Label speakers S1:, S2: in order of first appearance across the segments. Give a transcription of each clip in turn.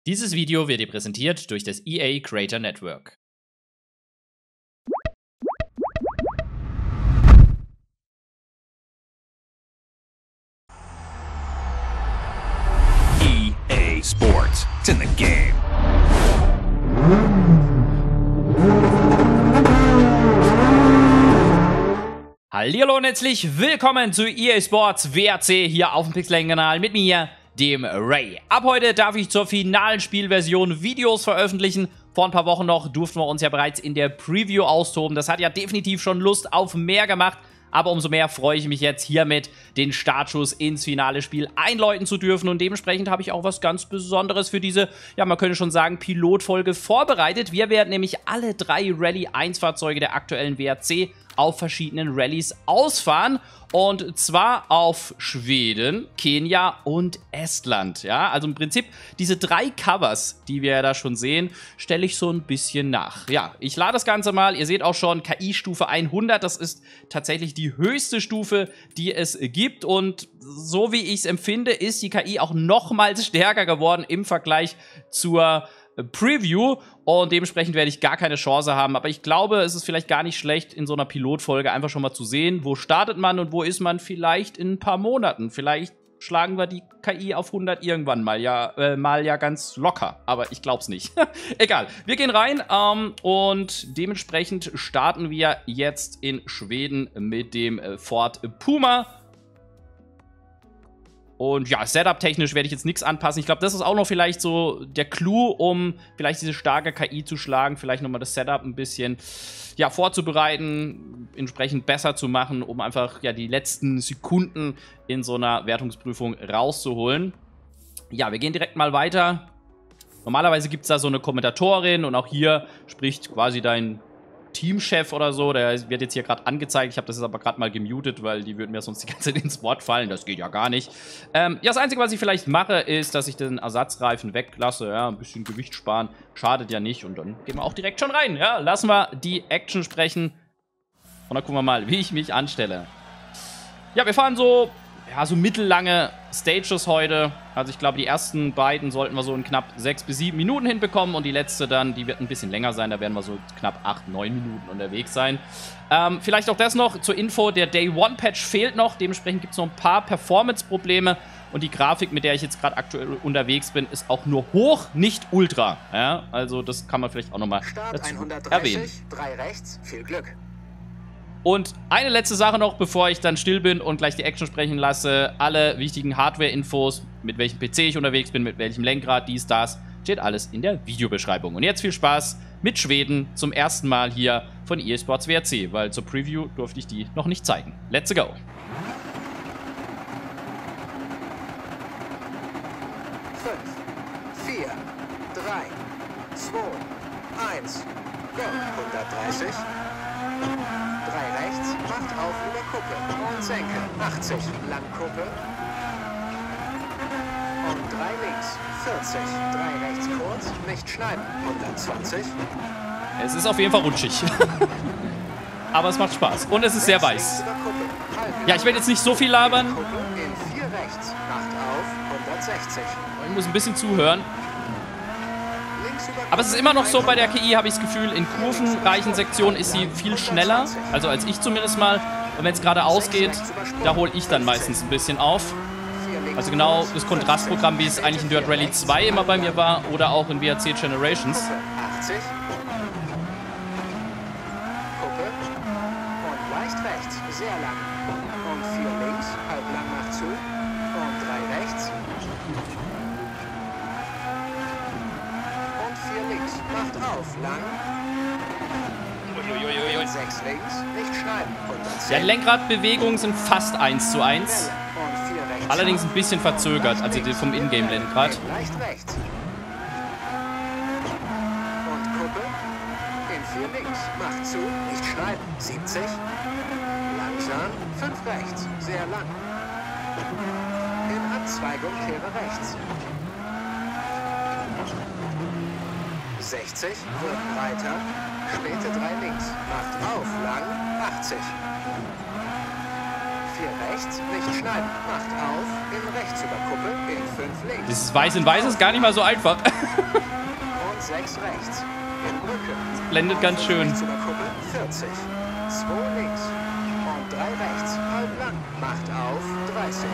S1: Dieses Video wird dir präsentiert durch das EA Creator Network.
S2: EA Sports. It's in the game.
S1: Hallihallo und herzlich willkommen zu EA Sports WRC hier auf dem Pixeln-Kanal mit mir, dem Ray. Ab heute darf ich zur finalen Spielversion Videos veröffentlichen. Vor ein paar Wochen noch durften wir uns ja bereits in der Preview austoben. Das hat ja definitiv schon Lust auf mehr gemacht. Aber umso mehr freue ich mich jetzt hiermit, den Startschuss ins finale Spiel einläuten zu dürfen. Und dementsprechend habe ich auch was ganz Besonderes für diese, ja man könnte schon sagen, Pilotfolge vorbereitet. Wir werden nämlich alle 3 Rallye 1 Fahrzeuge der aktuellen WRC auf verschiedenen Rallyes ausfahren. Und zwar auf Schweden, Kenia und Estland. Ja, also im Prinzip diese 3 Covers, die wir ja da schon sehen, stelle ich so ein bisschen nach. Ja, ich lade das Ganze mal. Ihr seht auch schon KI-Stufe 100. Das ist tatsächlich die höchste Stufe, die es gibt. Und so wie ich es empfinde, ist die KI auch nochmals stärker geworden im Vergleich zur Preview, und dementsprechend werde ich gar keine Chance haben, aber ich glaube, es ist vielleicht gar nicht schlecht, in so einer Pilotfolge einfach schon mal zu sehen, wo startet man und wo ist man vielleicht in ein paar Monaten. Vielleicht schlagen wir die KI auf 100 irgendwann mal ja ganz locker, aber ich glaube es nicht. Egal, wir gehen rein und dementsprechend starten wir jetzt in Schweden mit dem Ford Puma. Und ja, Setup-technisch werde ich jetzt nichts anpassen. Ich glaube, das ist auch noch vielleicht so der Clou, um vielleicht diese starke KI zu schlagen. Vielleicht nochmal das Setup ein bisschen ja, vorzubereiten, entsprechend besser zu machen, um einfach ja, die letzten Sekunden in so einer Wertungsprüfung rauszuholen. Ja, wir gehen direkt mal weiter. Normalerweise gibt es da so eine Kommentatorin und auch hier spricht quasi dein Teamchef oder so, der wird jetzt hier gerade angezeigt. Ich habe das jetzt aber gerade mal gemutet, weil die würden mir sonst die ganze Zeit ins Wort fallen. Das geht ja gar nicht. Ja, das Einzige, was ich vielleicht mache, ist, dass ich den Ersatzreifen weglasse. Ja, ein bisschen Gewicht sparen. Schadet ja nicht. Und dann gehen wir auch direkt schon rein. Ja, lassen wir die Action sprechen. Und dann gucken wir mal, wie ich mich anstelle. Ja, wir fahren so, ja, so mittellange Stages heute. Also ich glaube, die ersten beiden sollten wir so in knapp 6 bis 7 Minuten hinbekommen. Und die letzte dann, die wird ein bisschen länger sein. Da werden wir so knapp 8, 9 Minuten unterwegs sein. Vielleicht auch das noch zur Info. Der Day-One-Patch fehlt noch. Dementsprechend gibt es noch ein paar Performance-Probleme. Und die Grafik, mit der ich jetzt gerade aktuell unterwegs bin, ist auch nur hoch, nicht ultra. Ja, also das kann man vielleicht auch nochmal erwähnen.
S3: 3 rechts, viel Glück.
S1: Und eine letzte Sache noch, bevor ich dann still bin und gleich die Action sprechen lasse. Alle wichtigen Hardware-Infos, mit welchem PC ich unterwegs bin, mit welchem Lenkrad, dies, das, steht alles in der Videobeschreibung. Und jetzt viel Spaß mit Schweden zum ersten Mal hier von EA Sports WRC, weil zur Preview durfte ich die noch nicht zeigen. Let's go!
S3: 5, 4, 3, 2, 1, go! 130. 3 rechts, macht auf über Kuppe und senke. 80, lang Kuppe. Und 3 links, 40. 3 rechts kurz, nicht schneiden. 120.
S1: Es ist auf jeden Fall rutschig. Aber es macht Spaß. Und es ist sehr weiß. Ja, ich werde jetzt nicht so viel labern.
S3: In 4 rechts, macht auf 160.
S1: Ich muss ein bisschen zuhören. Aber es ist immer noch so, bei der KI habe ich das Gefühl, in kurvenreichen Sektionen ist sie viel schneller. Also als ich zumindest mal. Und wenn es gerade ausgeht, da hole ich dann meistens ein bisschen auf. Also genau das Kontrastprogramm, wie es eigentlich in Dirt Rally 2 immer bei mir war. Oder auch in WRC Generations.
S3: 80. Kuppe. Und leicht rechts, sehr lang. Und 4 links, halb lang nach zu. Und 3 rechts. Und 4 links, macht auf, lang. Und 6 links, nicht schneiden. 110.
S1: Ja, die Lenkradbewegungen sind fast 1:1.
S3: Und 4 rechts.
S1: Allerdings ein bisschen verzögert, also die vom Ingame-Lenkrad.
S3: Leicht rechts. Und Kuppe. In 4 links. Macht zu. Nicht schneiden. 70. Langsam. 5 rechts. Sehr lang. In Abzweigung kehre rechts. 60. Wird breiter. Späte 3 links. Macht auf. Lang. 80. rechts, nicht schneiden, macht auf, in rechts über Kuppe, in 5 links.
S1: Das Weiß in Weiß ist gar nicht mal so einfach.
S3: Und 6 rechts, in Brücke.
S1: Blendet ganz schön.
S3: Rechts über Kuppe, 40. 2 links und 3 rechts, halb lang, macht auf, 30.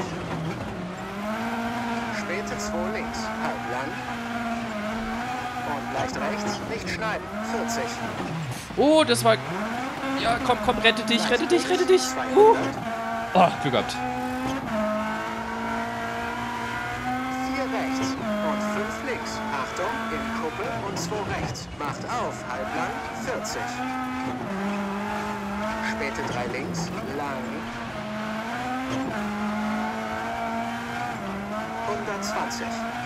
S3: Späte 2 links, halb lang. Und leicht rechts, nicht schneiden, 40.
S1: Oh, das war... Ja, komm, komm, rette dich, rette dich, rette dich.
S3: 200.
S1: Oh, Glück gehabt.
S3: 4 rechts und 5 links. Achtung, in Kuppe und 2 rechts. Macht auf, halb lang, 40. Späte 3 links, lang. 120.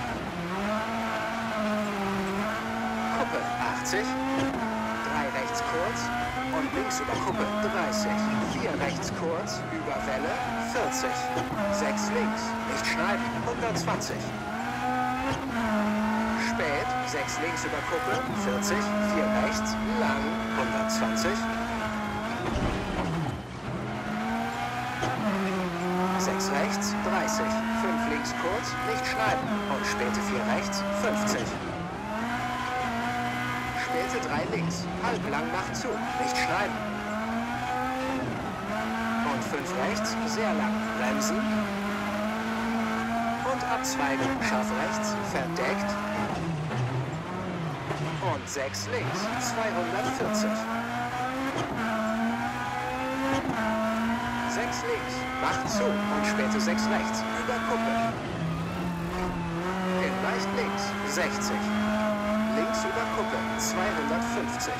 S3: Kuppe 80. 3 rechts kurz und links über Kuppe 30. 4 rechts kurz, über Welle 40. 6 links, nicht schneiden, 120. Spät, 6 links über Kuppe 40. 4 rechts, lang 120. 6 rechts, 30. 5 links kurz, nicht schneiden und späte 4 rechts, 50. Späte 3 links, halb lang macht zu, nicht schneiden. Und 5 rechts, sehr lang, bremsen. Und abzweigen, scharf rechts, verdeckt. Und 6 links, 240. 6 links, macht zu und späte 6 rechts, über Kuppe. In leicht links, 60. Links über Kuppe, 250.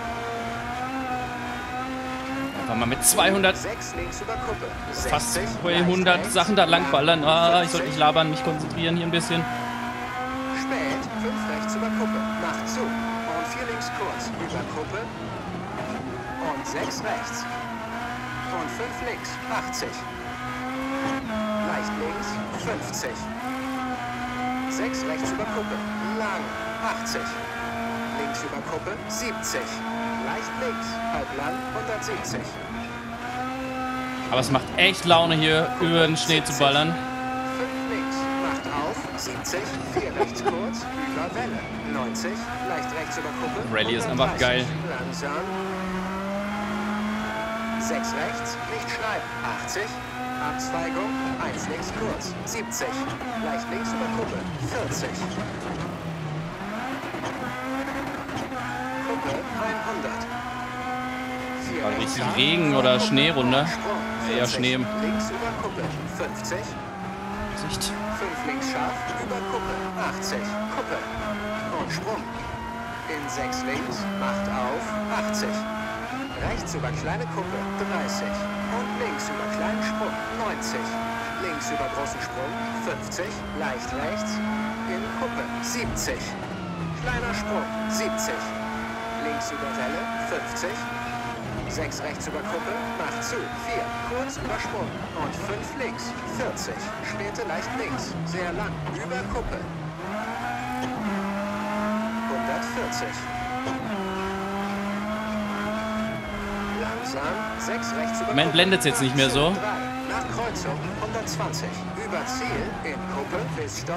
S1: Einfach mal mit 200...
S3: 6 links über Kuppe, 60.
S1: Fast 100 Sachen da lang ballern. Ah, ich sollte nicht labern, mich konzentrieren hier ein bisschen.
S3: Spät, 5 rechts über Kuppe, macht zu. Und 4 links kurz, über Kuppe. Und 6 rechts. Und 5 links, 80. Leicht links, 50. 6 rechts über Kuppe, lang, 80. Links über Kuppe, 70. Leicht links, halb lang, 170.
S1: Aber es macht echt Laune, hier über den Schnee zu ballern.
S3: 5 links, macht auf, 70. 4 rechts kurz, über Welle, 90. Leicht rechts über Kuppe,
S1: Rallye ist einfach
S3: 130.
S1: geil.
S3: Langsam. 6 rechts, nicht schneiden, 80. Abzweigung, 1 links kurz, 70. Leicht links über Kuppe, 40. Kuppe, 100. 4
S1: War
S3: rechts
S1: richtig
S3: scharf,
S1: Regen oder
S3: Kuppe,
S1: Schneerunde.
S3: Sprung,
S1: Eher
S3: 40.
S1: Schnee.
S3: Links über Kuppe, 50.
S1: Sicht.
S3: 5 links scharf, über Kuppe, 80. Kuppe und Sprung. In 6 links, macht auf, 80. Rechts über kleine Kuppe, 30. Und links über kleinen Sprung, 90. Links über großen Sprung, 50. Leicht rechts, in Kuppe, 70. Kleiner Sprung, 70. Links über Welle, 50. 6 rechts über Kuppe, macht zu, 4. Kurz über Sprung und 5 links, 40. Späte leicht links, sehr lang, über Kuppe. 140. Langsam, 6 rechts über
S1: Moment,
S3: Kuppe.
S1: blendet's jetzt nicht mehr so?
S3: 3. Nach Kreuzung, 120. Über Ziel, in Kuppe, bis Stopp.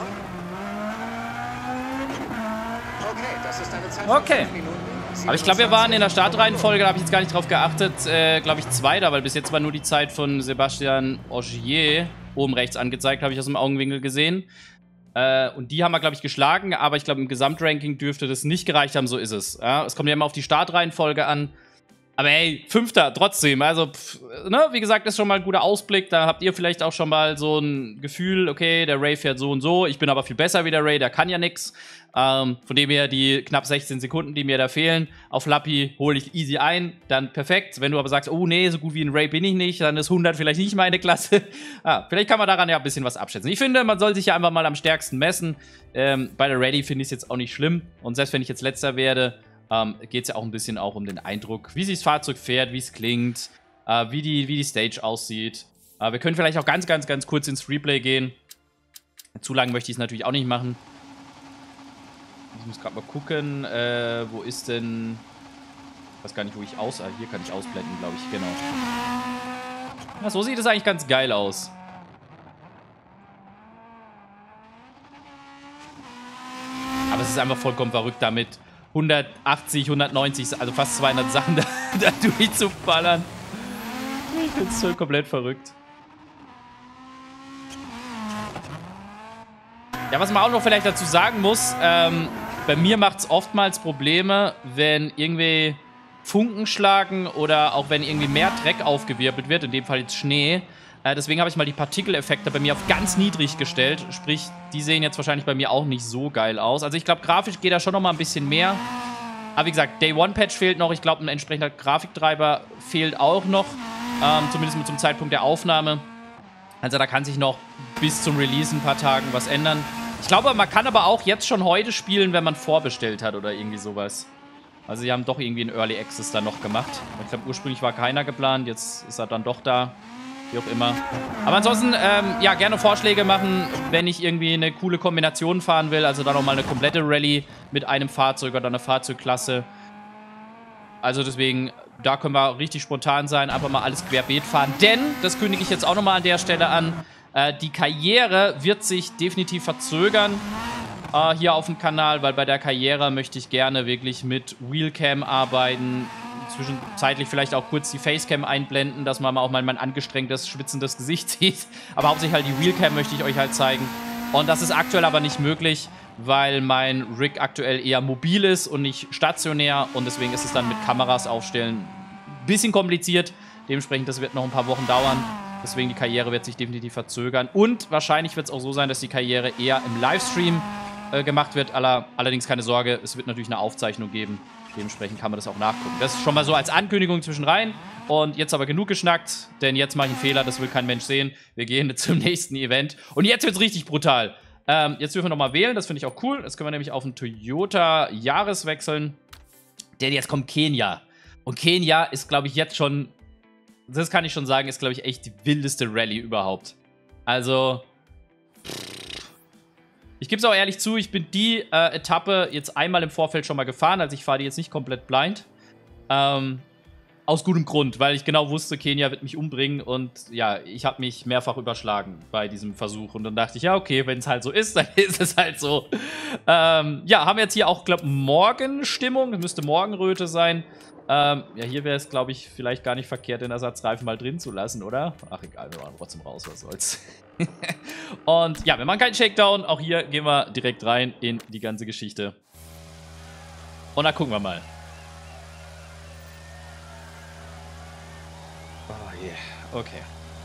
S3: Okay, das ist eine Zeit von
S1: Okay.
S3: 5 Minuten.
S1: Aber ich glaube, wir waren in der Startreihenfolge, da habe ich jetzt gar nicht drauf geachtet, glaube ich, Zweiter, weil bis jetzt war nur die Zeit von Sebastian Ogier oben rechts angezeigt, habe ich aus dem Augenwinkel gesehen. Und die haben wir, glaube ich, geschlagen, aber ich glaube, im Gesamtranking dürfte das nicht gereicht haben, so ist es. Ja, es kommt ja immer auf die Startreihenfolge an. Aber hey, 5. trotzdem, also, ne, wie gesagt, ist schon mal ein guter Ausblick. Da habt ihr vielleicht auch schon mal so ein Gefühl, okay, der Ray fährt so und so, ich bin aber viel besser wie der Ray, der kann ja nix. Von dem her die knapp 16 Sekunden, die mir da fehlen, auf Lappi hole ich easy ein, dann perfekt. Wenn du aber sagst, oh nee, so gut wie ein Ray bin ich nicht, dann ist 100 vielleicht nicht meine Klasse. Vielleicht kann man daran ja ein bisschen was abschätzen. Ich finde, man soll sich ja einfach mal am stärksten messen. Bei der Ready finde ich es jetzt auch nicht schlimm. Und selbst wenn ich jetzt Letzter werde, geht es ja auch ein bisschen auch um den Eindruck, wie sich das Fahrzeug fährt, wie es klingt, wie die Stage aussieht. Wir können vielleicht auch ganz kurz ins Replay gehen. Zu lang möchte ich es natürlich auch nicht machen. Ich muss gerade mal gucken, wo ist denn... Ich weiß gar nicht, wo ich hier kann ich ausblenden, glaube ich, genau. Ja, so sieht es eigentlich ganz geil aus. Aber es ist einfach vollkommen verrückt, damit 180, 190, also fast 200 Sachen da durchzuballern. Ich finde es so komplett verrückt. Ja, was man auch noch vielleicht dazu sagen muss, bei mir macht es oftmals Probleme, wenn irgendwie Funken schlagen oder auch wenn irgendwie mehr Dreck aufgewirbelt wird, in dem Fall jetzt Schnee. Deswegen habe ich mal die Partikeleffekte bei mir auf ganz niedrig gestellt. Sprich, die sehen jetzt wahrscheinlich bei mir auch nicht so geil aus. Also ich glaube, grafisch geht da schon noch mal ein bisschen mehr. Aber wie gesagt, Day-One-Patch fehlt noch. Ich glaube, ein entsprechender Grafiktreiber fehlt auch noch. Zumindest zum Zeitpunkt der Aufnahme. Also da kann sich noch bis zum Release ein paar Tagen was ändern. Ich glaube, man kann aber auch jetzt schon heute spielen, wenn man vorbestellt hat oder irgendwie sowas. Also sie haben doch irgendwie einen Early Access da noch gemacht. Ich glaube, ursprünglich war keiner geplant. Jetzt ist er dann doch da. Wie auch immer. Aber ansonsten, ja, gerne Vorschläge machen, wenn ich irgendwie eine coole Kombination fahren will. Also da nochmal eine komplette Rallye mit einem Fahrzeug oder einer Fahrzeugklasse. Also deswegen, da können wir richtig spontan sein, einfach mal alles querbeet fahren. Denn, das kündige ich jetzt auch nochmal an der Stelle an, die Karriere wird sich definitiv verzögern hier auf dem Kanal, weil bei der Karriere möchte ich gerne wirklich mit Wheelcam arbeiten. Zwischenzeitlich vielleicht auch kurz die Facecam einblenden, dass man auch mal mein angestrengtes, schwitzendes Gesicht sieht. Aber hauptsächlich halt die Wheelcam möchte ich euch halt zeigen. Und das ist aktuell aber nicht möglich, weil mein Rig aktuell eher mobil ist und nicht stationär. Und deswegen ist es dann mit Kameras aufstellen ein bisschen kompliziert. Dementsprechend, das wird noch ein paar Wochen dauern. Deswegen die Karriere wird sich definitiv verzögern. Und wahrscheinlich wird es auch so sein, dass die Karriere eher im Livestream gemacht wird. Allerdings keine Sorge, es wird natürlich eine Aufzeichnung geben. Dementsprechend kann man das auch nachgucken. Das ist schon mal so als Ankündigung zwischenrein. Und jetzt aber genug geschnackt, denn jetzt mache ich einen Fehler, das will kein Mensch sehen. Wir gehen zum nächsten Event. Und jetzt wird es richtig brutal. Jetzt dürfen wir nochmal wählen, das finde ich auch cool. Jetzt können wir nämlich auf einen Toyota Yaris wechseln. Denn jetzt kommt Kenia. Und Kenia ist, glaube ich, jetzt schon, das kann ich schon sagen, ist, glaube ich, echt die wildeste Rallye überhaupt. Also, ich gebe es auch ehrlich zu, ich bin die Etappe jetzt einmal im Vorfeld schon mal gefahren. Also ich fahre die jetzt nicht komplett blind. Aus gutem Grund, weil ich genau wusste, Kenia wird mich umbringen. Und ja, ich habe mich mehrfach überschlagen bei diesem Versuch. Und dann dachte ich, ja okay, wenn es halt so ist, dann ist es halt so. Ja, haben wir jetzt hier auch, glaube ich, Morgenstimmung. Das müsste Morgenröte sein. Ja, hier wäre es, glaube ich, vielleicht gar nicht verkehrt, den Ersatzreifen mal drin zu lassen, oder? Ach, egal, wir machen trotzdem raus, was soll's. Und ja, wir machen keinen Shakedown. Auch hier gehen wir direkt rein in die ganze Geschichte. Und dann gucken wir mal. Oh yeah, okay.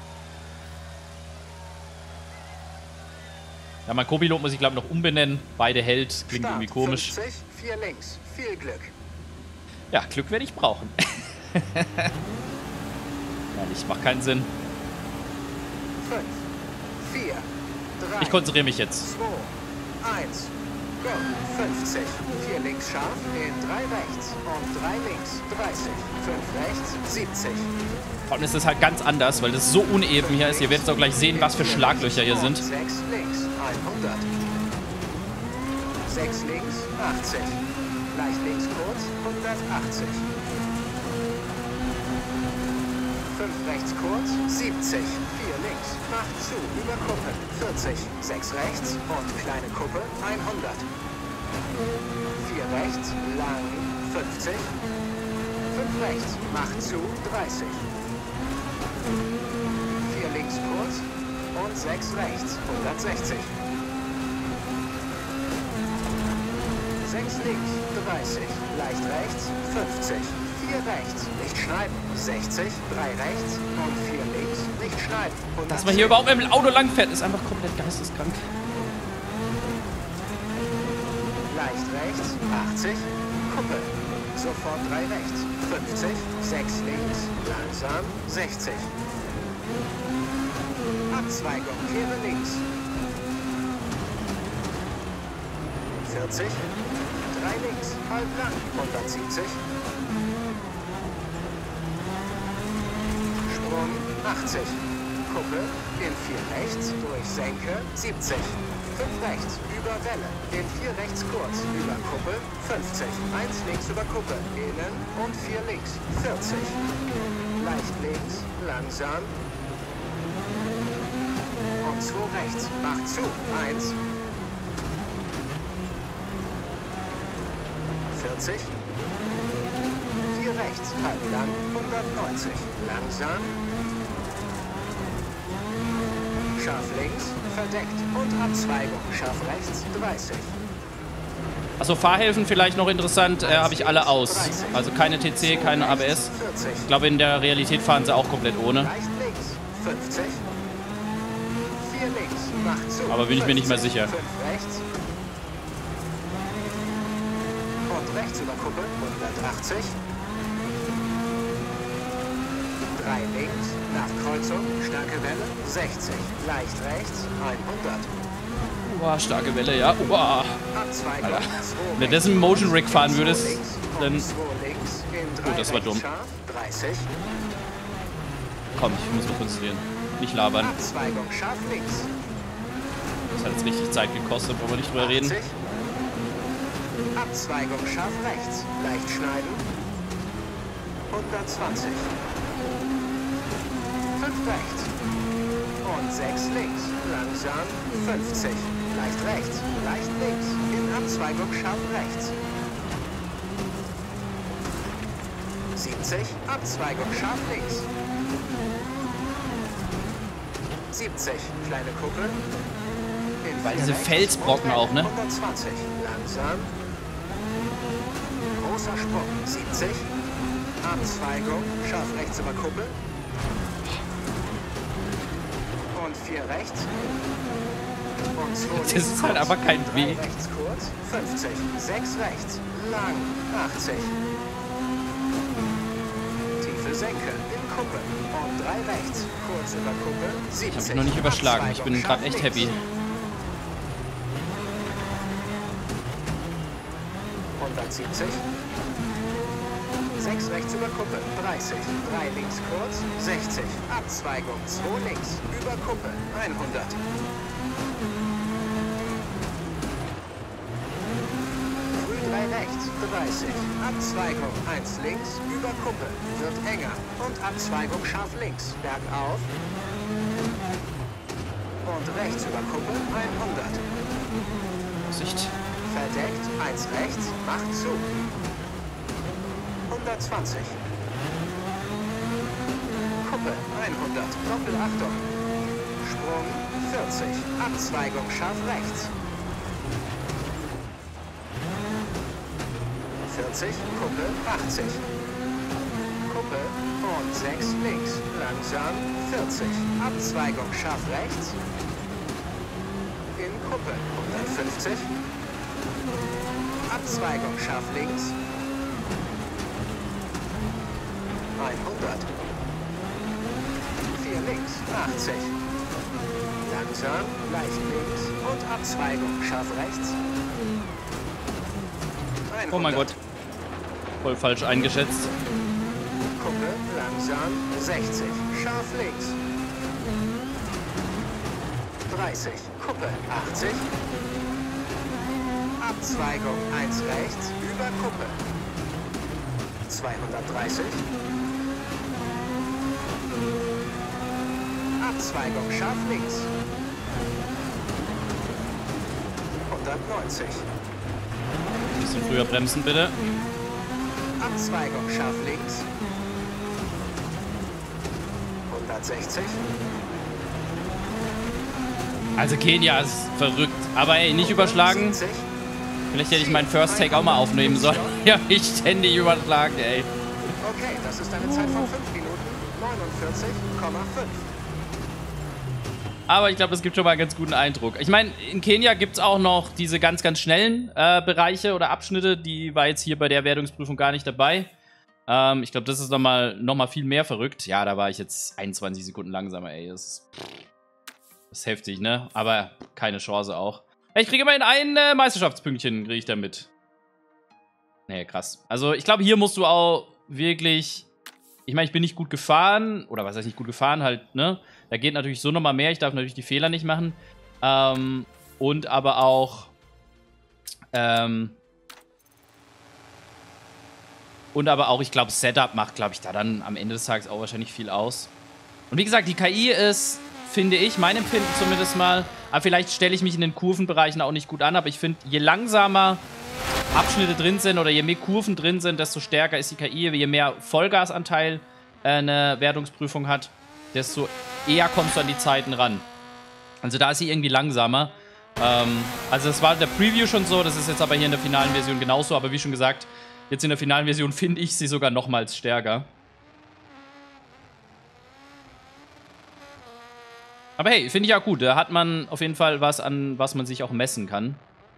S1: Ja, mein Co-Pilot muss ich, glaube ich, noch umbenennen. Beide Held, klingt irgendwie komisch.
S3: 50, 4 links, viel Glück.
S1: Ja, Glück werde ich brauchen. Ja, nicht, macht keinen Sinn.
S3: 5, 4, 3,
S1: Ich konzentriere mich jetzt.
S3: 2, 1, go. 50, 4 links scharf, in 3 rechts und 3 links, 30, 5 rechts, 70.
S1: Vor allem ist das halt ganz anders, weil das so uneben hier ist. Ihr werdet auch gleich sehen, was für Schlaglöcher hier sind.
S3: 6 links, 100. 6 links, 80. Leicht links kurz, 180. 5 rechts kurz, 70. 4 links, macht zu, über Kuppe, 40. 6 rechts und kleine Kuppe, 100. 4 rechts, lang, 50. 5 rechts, macht zu, 30. 4 links kurz und 6 rechts, 160. 6 links, 30, leicht rechts, 50, 4 rechts, nicht schneiden, 60, 3 rechts und 4 links, nicht schneiden. 110.
S1: Dass man hier überhaupt im Auto langfährt, ist einfach komplett geisteskrank.
S3: Leicht rechts, 80, Kuppe, sofort 3 rechts, 50, 6 links, langsam, 60. Abzweigung, kehre links. 40, 3 links, halb lang, 170. Sprung, 80. Kuppe, in 4 rechts, durch Senke, 70. 5 rechts, über Welle, in 4 rechts kurz, über Kuppe, 50. 1 links über Kuppe, innen und 4 links, 40. Leicht links, langsam, Und 2 rechts. Macht zu. 1. 40. 4 rechts. Halb lang. 190. Langsam. Scharf links. Verdeckt. Und Abzweigung. Scharf rechts. 30.
S1: Achso, Fahrhilfen vielleicht noch interessant, habe ich alle aus. Also keine TC, keine ABS. Ich glaube, in der Realität fahren sie auch komplett ohne.
S3: Leicht links. 50. 4 links. Macht zu.
S1: Aber bin ich mir nicht mehr sicher.
S3: 5 rechts. Und rechts über Kuppe. 180. 3 links. Nach Kreuzung. Starke Welle. 60. Leicht rechts. 100.
S1: Boah, starke Welle, ja. Boah.
S3: Abzweigung.
S1: Alter.
S3: 2
S1: Wenn du das im Motion Rig fahren würdest, dann...
S3: 2 links. In 3
S1: Oh, das war dumm.
S3: scharf. 30.
S1: Komm, ich muss mich konzentrieren. Nicht labern.
S3: Abzweigung. Scharf links.
S1: Das hat jetzt richtig Zeit gekostet, wollen wir nicht drüber reden.
S3: 80. Abzweigung scharf rechts. Leicht schneiden. 120. 5 rechts. Und 6 links. Langsam. 50. Leicht rechts. Leicht links. In Abzweigung scharf rechts. 70. Abzweigung scharf links. 70. Kleine Kuppe. In
S1: Weil
S3: 4
S1: diese
S3: rechts.
S1: Felsbrocken
S3: Und
S1: auch, ne?
S3: 120. Langsam. Großer Sprung. 70. Abzweigung. Scharf rechts über Kuppe. Und 4 rechts. Und 2 links.
S1: Das ist halt aber kein
S3: 3
S1: Weg.
S3: rechts kurz. 50. 6 rechts. Lang. 80. Tiefe Senke. In Kuppe. Und 3 rechts. Kurz über Kuppe. 70.
S1: Ich habe mich noch nicht überschlagen. Ich bin gerade echt happy.
S3: 170. 6 rechts über Kuppe. 30. 3 links kurz. 60. Abzweigung. 2 links. Über Kuppe. 100. Früh 3 rechts. 30. Abzweigung. 1 links. Über Kuppe. Wird enger. Und Abzweigung scharf links. Bergauf. Und rechts über Kuppe. 100.
S1: Vorsicht.
S3: Verdeckt, 1 rechts, macht zu. 120. Kuppe, 100, Doppelachtung. Sprung, 40, Abzweigung scharf rechts. 40, Kuppe, 80. Kuppe und 6 links, langsam, 40, Abzweigung scharf rechts. In Kuppe, 150. Abzweigung scharf links. 100. 4 links. 80. Langsam, leicht links und Abzweigung scharf rechts. 100.
S1: Oh mein Gott. Voll falsch eingeschätzt.
S3: Kuppe, langsam, 60. Scharf links. 30. Kuppe, 80. Abzweigung 1 rechts, über Kuppe. 230. Abzweigung scharf links. 190.
S1: Bisschen früher bremsen, bitte.
S3: Abzweigung scharf links. 160.
S1: Also Kenia ist verrückt. Aber ey, nicht überschlagen.
S3: 70.
S1: Vielleicht hätte ich meinen First Take auch mal aufnehmen sollen. Ja, ich ständig überschlagen, ey.
S3: Okay, das ist eine Zeit von 5 Minuten 49,5.
S1: Aber ich glaube, es gibt schon mal einen ganz guten Eindruck. Ich meine, in Kenia gibt es auch noch diese ganz, ganz schnellen Bereiche oder Abschnitte. Die war jetzt hier bei der Wertungsprüfung gar nicht dabei. Ich glaube, das ist noch mal viel mehr verrückt. Ja, da war ich jetzt 21 Sekunden langsamer, ey. Das ist heftig, ne? Aber keine Chance auch. Ich kriege immerhin ein Meisterschaftspünktchen, kriege ich damit. Nee, krass. Also, ich glaube, hier musst du auch wirklich... Ich meine, ich bin nicht gut gefahren. Oder was heißt nicht gut gefahren? Halt, ne? Da geht natürlich so nochmal mehr. Ich darf natürlich die Fehler nicht machen. Und aber auch... und aber auch, ich glaube, Setup macht, glaube ich, da dann am Ende des Tages auch wahrscheinlich viel aus. Und wie gesagt, die KI ist finde ich, mein Empfinden zumindest mal. Aber vielleicht stelle ich mich in den Kurvenbereichen auch nicht gut an, aber ich finde, je langsamer Abschnitte drin sind oder je mehr Kurven drin sind, desto stärker ist die KI. Je mehr Vollgasanteil eine Wertungsprüfung hat, desto eher kommst du an die Zeiten ran. Also da ist sie irgendwie langsamer. Also das war in der Preview schon so, das ist jetzt aber hier in der finalen Version genauso. Aber wie schon gesagt, jetzt in der finalen Version finde ich sie sogar nochmals stärker. Aber hey, finde ich auch gut. Da hat man auf jeden Fall was, an was man sich auch messen kann.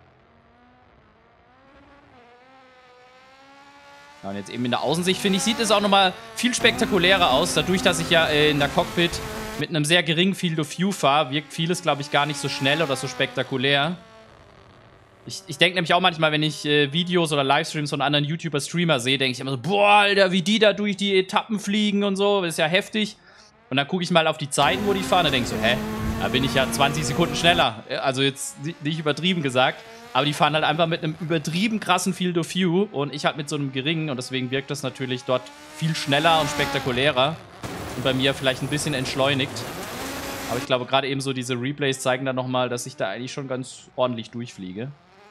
S1: Ja, und jetzt eben in der Außensicht, finde ich, sieht es auch nochmal viel spektakulärer aus. Dadurch, dass ich ja in der Cockpit mit einem sehr geringen Field of View fahre, wirkt vieles, glaube ich, gar nicht so schnell oder so spektakulär. Ich denke nämlich auch manchmal, wenn ich Videos oder Livestreams von anderen YouTuber-Streamer sehe, denke ich immer so, boah, Alter, wie die da durch die Etappen fliegen und so, das ist ja heftig. Und dann gucke ich mal auf die Zeiten, wo die fahren, und denke so, hä, da bin ich ja 20 Sekunden schneller. Also jetzt nicht übertrieben gesagt, aber die fahren halt einfach mit einem übertrieben krassen Field of View und ich halt mit so einem geringen, und deswegen wirkt das natürlich dort viel schneller und spektakulärer und bei mir vielleicht ein bisschen entschleunigt. Aber ich glaube, gerade eben so diese Replays zeigen dann nochmal, dass ich da eigentlich schon ganz ordentlich durchfliege.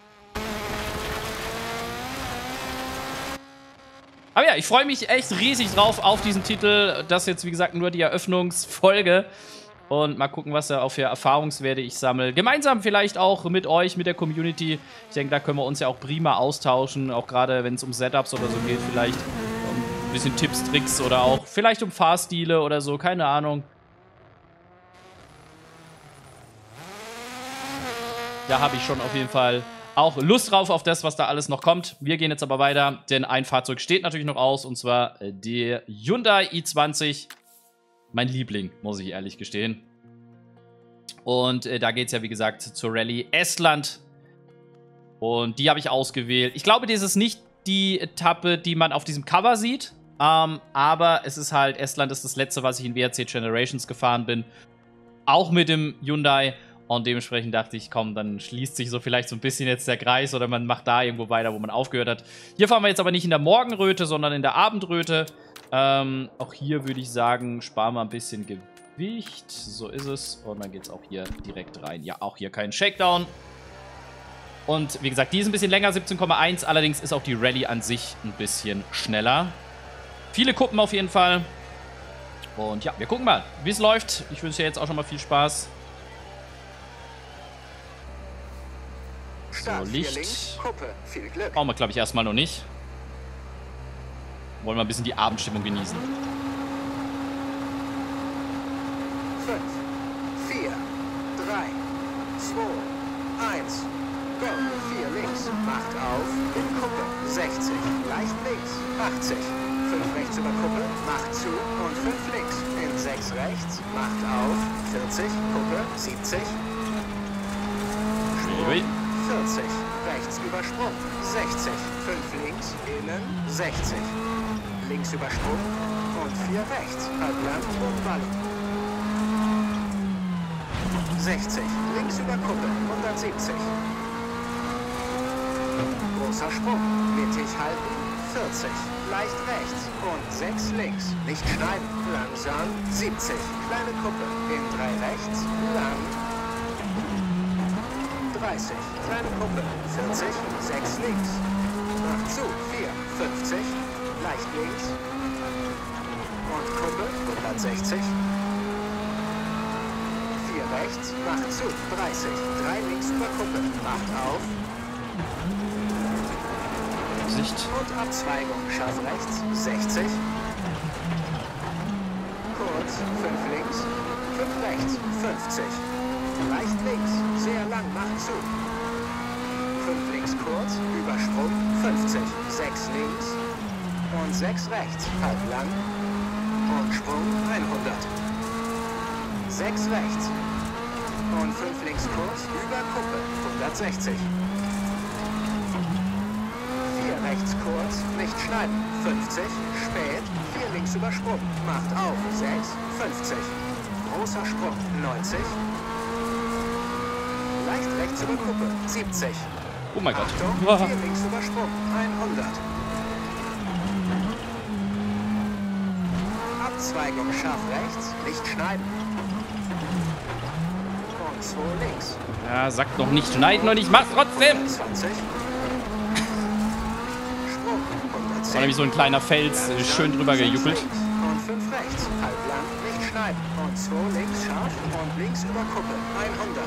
S1: Aber ja, ich freue mich echt riesig drauf auf diesen Titel. Das ist jetzt, wie gesagt, nur die Eröffnungsfolge. Und mal gucken, was da auch für Erfahrungswerte ich sammle. Gemeinsam vielleicht auch mit euch, mit der Community. Ich denke, da können wir uns ja auch prima austauschen. Auch gerade, wenn es um Setups oder so geht. Vielleicht ein bisschen Tipps, Tricks oder auch vielleicht um Fahrstile oder so. Keine Ahnung. Da habe ich schon auf jeden Fall auch Lust drauf auf das, was da alles noch kommt. Wir gehen jetzt aber weiter, denn ein Fahrzeug steht natürlich noch aus, und zwar der Hyundai i20. Mein Liebling, muss ich ehrlich gestehen. Und da geht es ja, wie gesagt, zur Rallye Estland. Und die habe ich ausgewählt. Ich glaube, das ist nicht die Etappe, die man auf diesem Cover sieht. Aber es ist halt, Estland ist das letzte, was ich in WRC Generations gefahren bin. Auch mit dem Hyundai. Und dementsprechend dachte ich, komm, dann schließt sich so vielleicht so ein bisschen jetzt der Kreis oder man macht da irgendwo weiter, wo man aufgehört hat. Hier fahren wir jetzt aber nicht in der Morgenröte, sondern in der Abendröte. Auch hier würde ich sagen, sparen wir ein bisschen Gewicht. So ist es. Und dann geht es auch hier direkt rein. Ja, auch hier kein Shakedown. Und wie gesagt, die ist ein bisschen länger, 17,1. Allerdings ist auch die Rallye an sich ein bisschen schneller. Viele Kuppen auf jeden Fall. Und ja, wir gucken mal, wie es läuft. Ich wünsche dir jetzt auch schon mal viel Spaß. So, Licht. Brauchen wir, glaube ich, erstmal noch nicht. Wollen wir ein bisschen die Abendstimmung genießen.
S3: 5, 4, 3, 2, 1, go. 4 links, macht auf, in Kuppe, 60, leicht links, 80, 5 rechts über Kuppe, macht zu und 5 links, in 6 rechts, macht auf, 40, Kuppe, 70, Sprung, 40, rechts Übersprung, 60, 5 links, innen, 60, links Übersprung und 4 rechts, halblang und Wallung. 60, links über Kuppe, 170. Großer Sprung, mittig halten, 40, leicht rechts und 6 links, nicht schneiden, langsam, 70, kleine Kuppe, in 3 rechts, lang, 30, kleine Kuppe, 40, 6 links, macht zu, 4, 50, leicht links und Kuppe, 160, 4 rechts, macht zu, 30, 3 links über Kuppe, macht auf,
S1: Sicht.
S3: Und Abzweigung, scharf rechts, 60, kurz, 5 links, 5 rechts, 50, leicht links, sehr lang, macht zu. 5 links kurz, Übersprung, 50, 6 links und 6 rechts, halb lang und Sprung 100. 6 rechts und 5 links kurz, über Kuppe, 160. 4 rechts kurz, nicht schneiden, 50, spät, 4 links Übersprung, macht auf, 6, 50. Großer Sprung, 90. Leicht rechts über Kuppe, 70.
S1: Oh mein Gott.
S3: Achtung, 4 links Übersprung, 100. Abzweigung scharf rechts, nicht schneiden. 2 links.
S1: Ja, sagt noch nicht, schneid noch nicht, mach's trotzdem.
S3: 20. Sprung. 110.
S1: War nämlich so ein kleiner Fels, schön drüber gejuckelt.
S3: Und 5 rechts. Halblang, nicht schneiden. Und 2 links scharf und links über Kuppe. 100.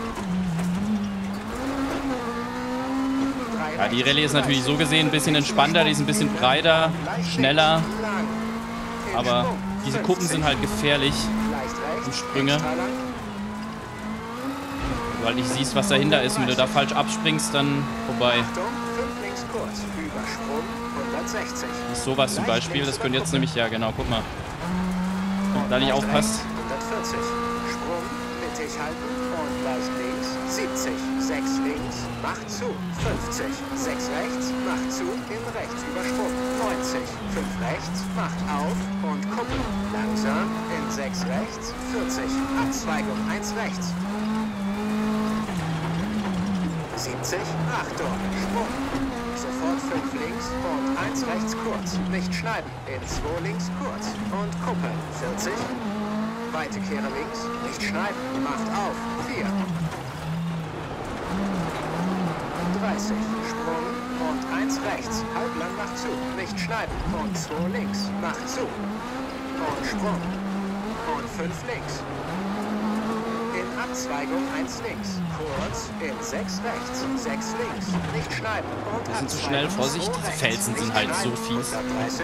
S1: Ja, die Rallye ist natürlich so gesehen ein bisschen entspannter, die ist ein bisschen breiter, schneller. Aber diese Kuppen sind halt gefährlich. Und Sprünge. Du halt nicht siehst, was dahinter ist. Wenn du da falsch abspringst, dann vorbei.
S3: Achtung, 5 links kurz. Übersprung 160.
S1: Das ist sowas zum Beispiel. Das könnte jetzt nämlich, ja genau, guck mal. Wenn du da nicht aufpasst.
S3: 140. Sprung, mittig halten und leicht links. 70. 6 links, macht zu. 50. 6 rechts, macht zu. In rechts übersprung. 90. 5 rechts, macht auf und Kuppel. Langsam in 6 rechts. 40. Abzweigung 1 rechts. 70. Achtung, Sprung. Sofort 5 links und 1 rechts kurz. Nicht schneiden. In 2 links kurz. Und Kuppe. 40. Weite Kehre links. Nicht schneiden. Macht auf. 4. 30. Sprung und 1 rechts. Halblang macht zu. Nicht schneiden. Und 2 links. Macht zu. Und Sprung. Und 5 links. In Abzweigung 1 links. Kurz in 6 rechts. 6 links. Nicht schneiden. Und
S1: Die sind zu schnell, Vorsicht. Diese Felsen sind halt so fies.
S3: 130.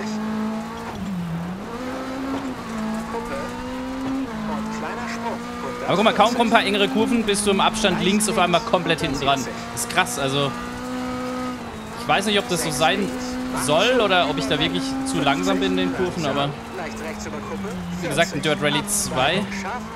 S3: Kuppe. Und kleiner Sprung.
S1: Aber guck mal, kaum kommen ein paar engere Kurven, bist du im Abstand links auf einmal komplett hinten dran. Das ist krass, also ich weiß nicht, ob das so sein soll oder ob ich da wirklich zu langsam bin in den Kurven, aber wie gesagt, in Dirt Rally 2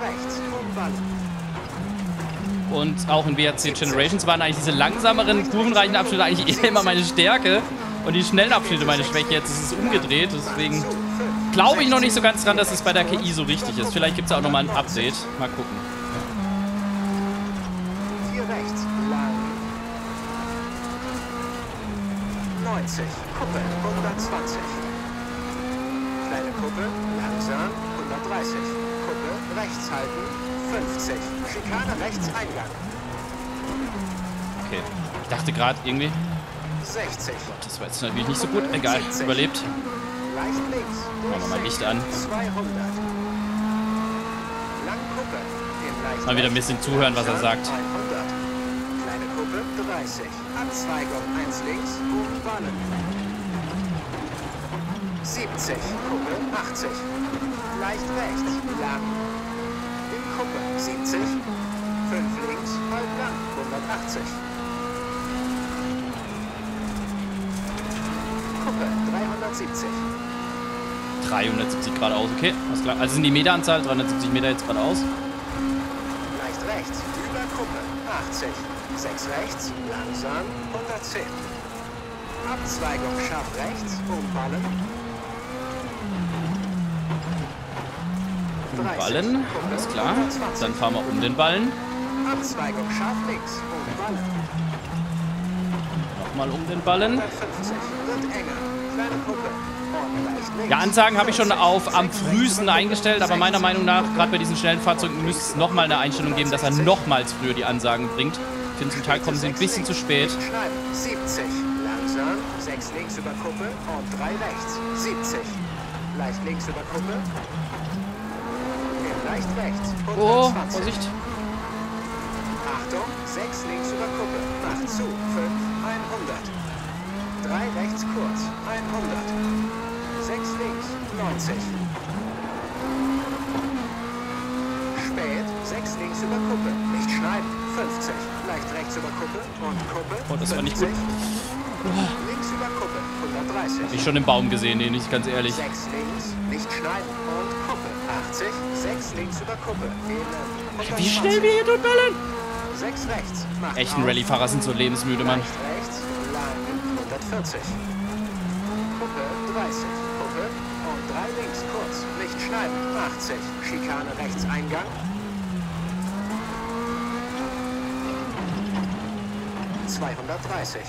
S1: und auch in WRC Generations waren eigentlich diese langsameren, kurvenreichen Abschnitte eigentlich immer meine Stärke und die schnellen Abschnitte meine Schwäche. Jetzt ist es umgedreht, deswegen glaube ich noch nicht so ganz dran, dass es bei der KI so richtig ist. Vielleicht gibt es auch nochmal ein Update. Mal gucken.
S3: 4 rechts, lang. 90, Kuppe, 120. Kleine Kuppe, langsam, 130. Kuppe, rechts halten, 50. Schikane rechts, Eingang.
S1: Okay. Ich dachte gerade irgendwie,
S3: 60.
S1: das war jetzt natürlich nicht so gut. Egal, überlebt.
S3: Leicht links.
S1: Machen wir mal Licht an.
S3: 200. Lang Kuppe. In leicht
S1: Mal wieder ein bisschen zuhören, was er sagt.
S3: 100. Kleine Kuppe 30. Abzweigung 1 links. Oben Bahnen. 70. Kuppe 80. Leicht rechts. Lang. In Kuppe 70. 5 links. Halb lang. 180. Kuppe 370.
S1: 370 geradeaus, okay, alles klar. Also sind die Meteranzahl, 370 Meter jetzt geradeaus.
S3: Leicht rechts, über Kuppe, 80. 6 rechts, langsam, 110. Abzweigung scharf rechts, umballen.
S1: Ballen, alles klar. Dann fahren wir um den Ballen.
S3: Abzweigung scharf links, umballen.
S1: Nochmal um den Ballen.
S3: 150, wird enger, kleine Kuppe. Und leicht links.
S1: Ja, Ansagen habe ich schon auf am frühesten eingestellt, aber meiner Meinung nach, gerade bei diesen schnellen Fahrzeugen, müsste es nochmal eine Einstellung geben, dass er nochmals früher die Ansagen bringt. Ich finde, zum Teil kommen sie ein bisschen zu spät.
S3: 70, langsam, 6 links über Kuppe und 3 rechts, 70. Leicht links über Kuppe. Leicht rechts, 120.
S1: Oh, Vorsicht.
S3: Achtung, 6 links über Kuppe, macht zu, 5, 100. 3 rechts kurz, 100. 6 links, 90. Spät, 6 links über Kuppe, nicht schneiden, 50. Leicht rechts über Kuppe und Kuppe,
S1: Oh, das war nicht
S3: 50.
S1: gut.
S3: Links über Kuppe, 130.
S1: Hab ich schon im Baum gesehen, den nicht ganz ehrlich.
S3: 6 links, nicht schneiden und Kuppe, 80. 6 links über Kuppe,
S1: Wie schnell wir hier durchballern!
S3: 6 rechts, macht
S1: Echten
S3: auf.
S1: Rallye-Fahrer sind so lebensmüde, Mann.
S3: Leicht rechts, lang, 140. Kuppe, 30. Kuppe und 3 links, kurz. Nicht schneiden, 80. Schikane rechts, Eingang. ...230.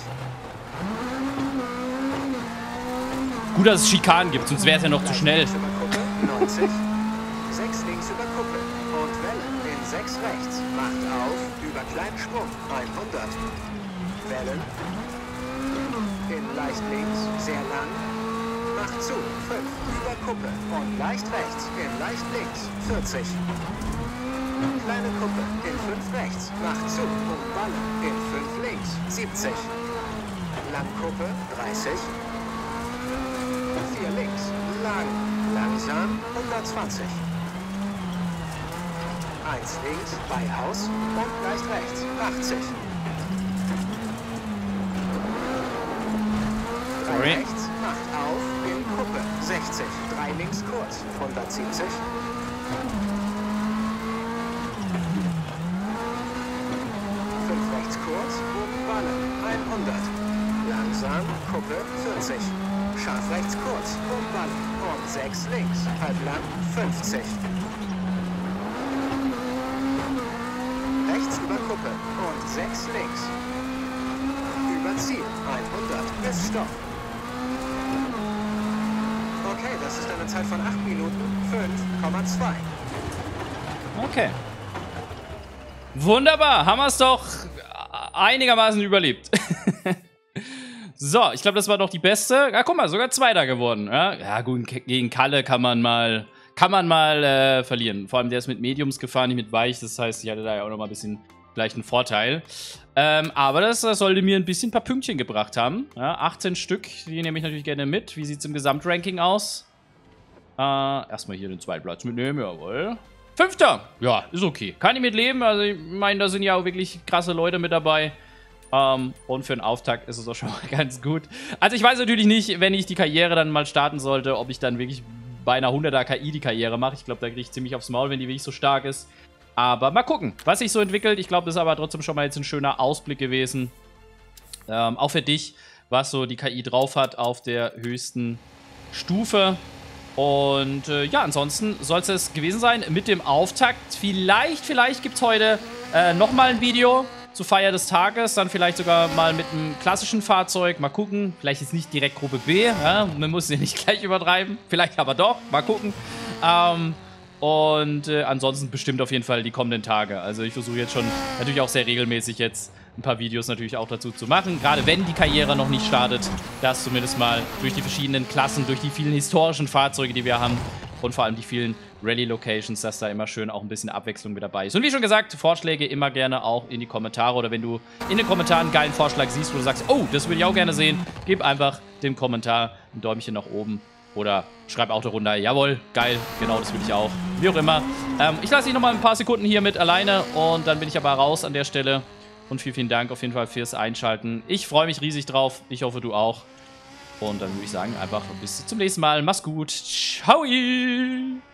S1: Gut, dass es Schikanen gibt, sonst wäre es ja noch zu schnell.
S3: Links über Kuppe, 90. 6 links über Kuppe und Welle in 6 rechts, macht auf, über kleinen Sprung, 100. Wellen, in leicht links, sehr lang, macht zu, 5, über Kuppe und leicht rechts, in leicht links, 40. Kleine Kuppe, in 5 rechts, macht zu, umballen, in 5 links, 70. Langkuppe, 30. 4 links, lang, langsam, 120. 1 links, bei Haus und leicht rechts, 80. 3 rechts, macht auf, in Kuppe, 60. 3 links kurz, 170. 5 rechts kurz, umballen, 100. Langsam, Kuppe, 40. Scharf rechts kurz, umballen und 6 links, halblang, 50. Rechts über Kuppe und 6 links. Über Ziel, 100, bis Stopp. Okay, das ist eine Zeit von 8 Minuten, 5,2.
S1: Okay. Wunderbar, haben wir es doch einigermaßen überlebt. So, ich glaube, das war doch die beste. Ja, guck mal, sogar Zweiter geworden. Ja, gut, gegen Kalle kann man mal verlieren. Vor allem, der ist mit Mediums gefahren, nicht mit Weich. Das heißt, ich hatte da ja auch noch mal ein bisschen vielleicht einen Vorteil. Aber das sollte mir ein paar Pünktchen gebracht haben. Ja, 18 Stück, die nehme ich natürlich gerne mit. Wie sieht es im Gesamtranking aus? Erstmal hier den zweiten Platz mitnehmen, jawohl. 5. Ja, ist okay. Kann ich mit leben. Also, ich meine, da sind ja auch wirklich krasse Leute mit dabei. Und für einen Auftakt ist es auch schon mal ganz gut. Also ich weiß natürlich nicht, wenn ich die Karriere dann mal starten sollte, ob ich dann wirklich bei einer 100er KI die Karriere mache. Ich glaube, da kriege ich ziemlich aufs Maul, wenn die wirklich so stark ist. Aber mal gucken, was sich so entwickelt. Ich glaube, das ist aber trotzdem schon mal jetzt ein schöner Ausblick gewesen. Auch für dich, was so die KI drauf hat auf der höchsten Stufe. Und ja, ansonsten soll es gewesen sein mit dem Auftakt. Vielleicht gibt es heute nochmal ein Video zur Feier des Tages, dann vielleicht sogar mal mit einem klassischen Fahrzeug. Mal gucken, vielleicht ist nicht direkt Gruppe B, ja? Man muss ja nicht gleich übertreiben, vielleicht aber doch, mal gucken. Ansonsten bestimmt auf jeden Fall die kommenden Tage. Also ich versuche jetzt schon natürlich auch sehr regelmäßig jetzt ein paar Videos natürlich auch dazu zu machen. Gerade wenn die Karriere noch nicht startet, dass zumindest mal durch die verschiedenen Klassen, durch die vielen historischen Fahrzeuge, die wir haben und vor allem die vielen Rally-Locations, dass da immer schön auch ein bisschen Abwechslung mit dabei ist. Und wie schon gesagt, Vorschläge immer gerne auch in die Kommentare oder wenn du in den Kommentaren einen geilen Vorschlag siehst, wo du sagst, oh, das würde ich auch gerne sehen, gib einfach dem Kommentar ein Däumchen nach oben oder schreib auch darunter, jawohl, geil, genau, das will ich auch. Wie auch immer. Ich lasse dich nochmal ein paar Sekunden hier mit alleine und dann bin ich aber raus an der Stelle. Und vielen Dank auf jeden Fall fürs Einschalten. Ich freue mich riesig drauf. Ich hoffe, du auch. Und dann würde ich sagen, einfach bis zum nächsten Mal. Mach's gut. Ciao.